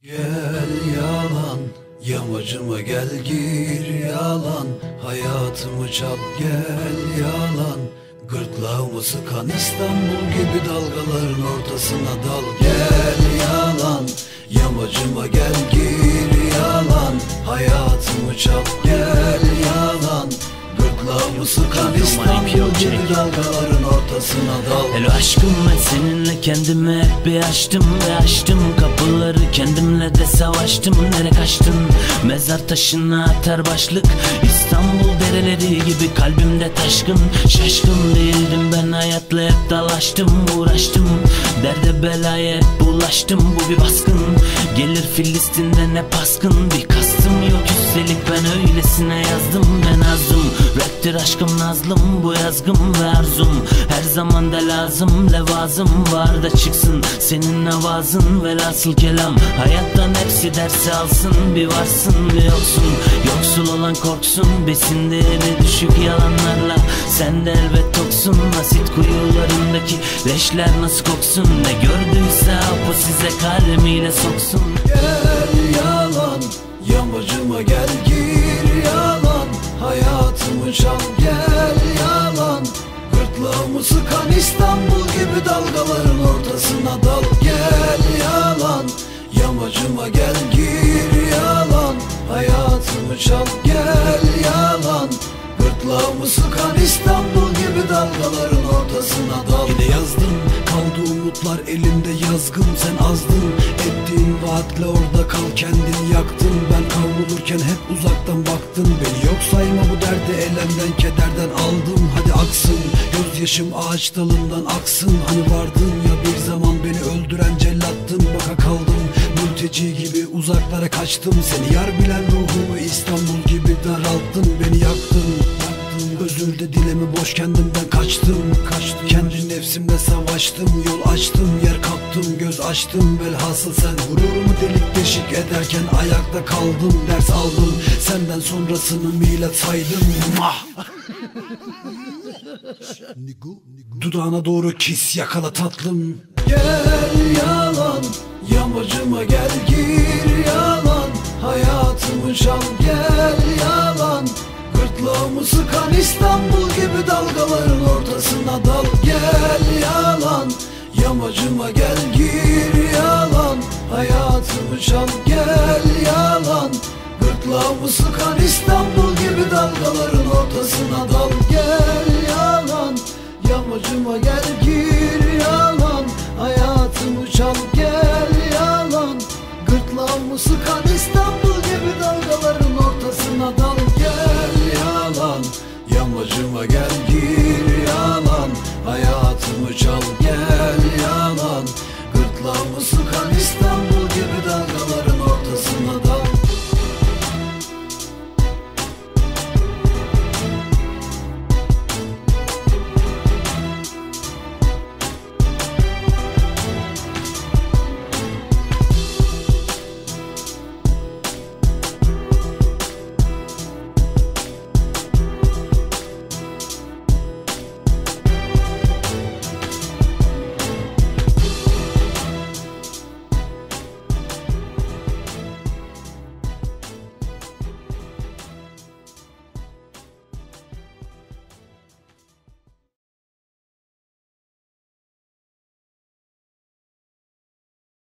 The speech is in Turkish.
Gel yalan, yamacıma gel gir yalan, hayatımı çal gel yalan. Gırtlağımı sıkan İstanbul gibi dalgaların ortasına dal. Gel yalan, yamacıma gel gir yalan, hayatımı çal gel yalan. Gırtlağımı sıkan İstanbul gibi dalgaların ortasına dal. Hello aşkım, ben seninle kendimi hep bir açtım ve açtım kapıları, kendimle de savaştım. Nere kaçtın? Mezar taşına atar başlık, İstanbul dereleri gibi kalbimde taşkın. Şaşkın değildim ben, hayatla hep dalaştım, uğraştım, derde belaya hep bulaştım. Bu bir baskın, gelir Filistin'de ne paskın. Bir kastım yok üstelik, ben öylesine yazdım, ben azdım. Raptir aşkım nazlım, bu yazgım ve arzum her zaman da lazım. Levazım var da çıksın senin avazın, velhasıl kelam hayattan hepsi dersi alsın. Bir varsın bir yoksun, yoksul olan korksun, besin değeri düşük yalanlarla sen de elbet toksun. Asit kuyularındaki leşler nasıl koksun, ne gördüyse o size kalemiyle soksun. Gel yalan, yamacıma gel gir yalan, hayatımı çal gel yalan. Gırtlağımı sıkan İstanbul gibi dalgaların ortasına dal. Gel yalan, yamacıma gel gir yalan, hayatımı çal gel yalan. Gırtlağımı sıkan İstanbul gibi dalgaların ortasına dal. Yine yazdım, kaldı umutlar elimde yazgım, sen azdın. Ettiğin vaatle orada kal, kendini yaktın. Ben kavrulurken hep uzaktan baktın. Beni yok sayma, bu derdi elemden kederden aldım. Hadi aksın, gözyaşım ağaç dalından aksın. Hani vardın ya bir zaman beni öldüren cellattın. Baka kaldım, mülteci gibi uzaklara kaçtım. Seni yar bilen ruhumu İstanbul gibi daralttın. Beni yaktın, özür de dilemi boş, kendimden kaçtım. Kendi nefsimle savaştım, yol açtım, yer kaptım, göz açtım. Velhasıl sen gururumu delik deşik ederken ayakta kaldım. Ders aldım, senden sonrasını milat saydım. Dudağına doğru kis, yakala tatlım. Gel yalan, yamacıma gel gir yalan, hayatımı çal gel yalan. Gırtlağımı sıkan İstanbul gibi dalgaların ortasına dal. Gel yalan, yamacıma gel gir yalan, hayatımı çal gel yalan. Gırtlağımı sıkan İstanbul gibi dalgaların ortasına dal. Gel yalan, yamacıma gel gir yalan, hayatımı çal gel yalan. Gırtlağımı sıkan İstanbul gibi dalgaların ortasına dal. Gel yalan, yamacıma gel gir yalan, hayatımı çal gel yalan. Gırtlağımı sıkan İstanbul